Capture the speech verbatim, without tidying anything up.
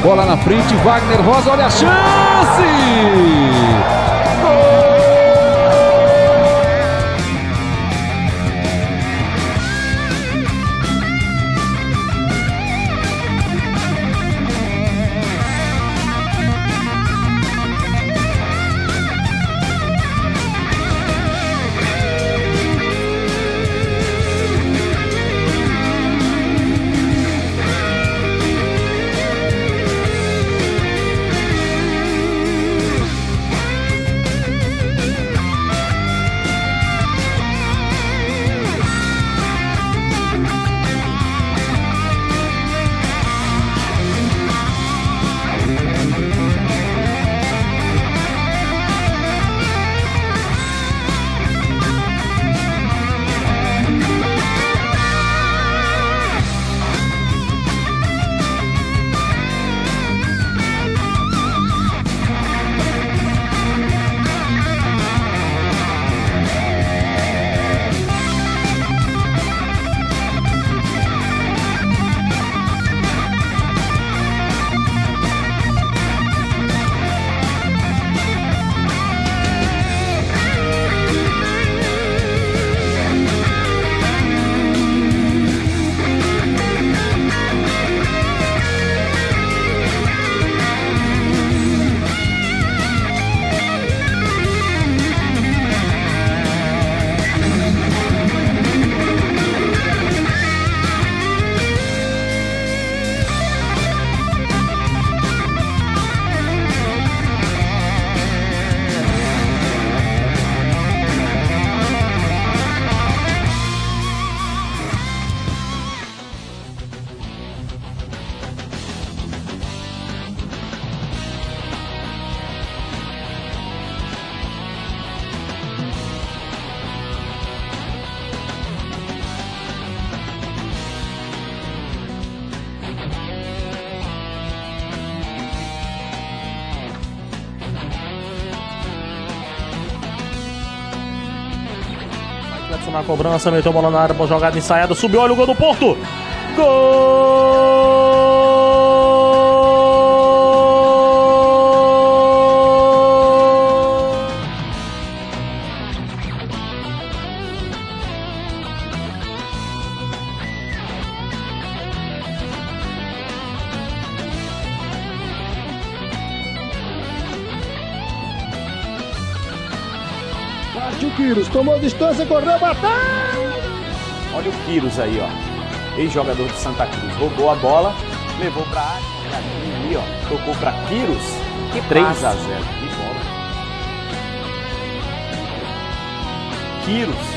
Bola na frente, Wagner Rosa, olha a chance! Gol! Na cobrança, meteu a bola na área, boa jogada ensaiada, subiu, olha o gol do Porto. Gol! Partiu o Quirus, tomou distância, correu, bateu! Olha o Quirus aí, ó. Ex-jogador de Santa Cruz. Roubou a bola, levou pra área. Ali, ó. Tocou pra Quirus. Que três a zero. Que bola. Quirus.